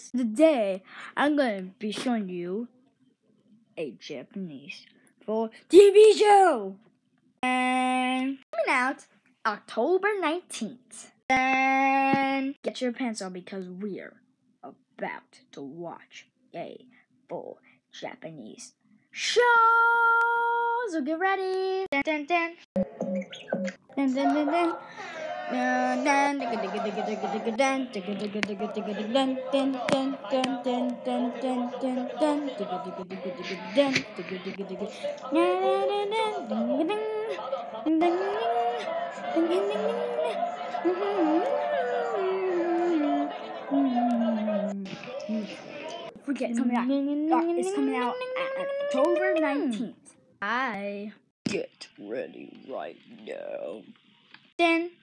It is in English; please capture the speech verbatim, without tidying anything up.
Today, I'm going to be showing you a Japanese full T V show. And coming out October nineteenth. And get your pants on because we're about to watch a full Japanese show. So get ready. Dun, dun, dun. Dun, dun, dun, dun. Dun, dun, dun, dun, dun, dun, dun, dun, dun, dun, dun, dun, dun, dun, Forget it's coming out. It's coming out October nineteenth. I get ready right now. Then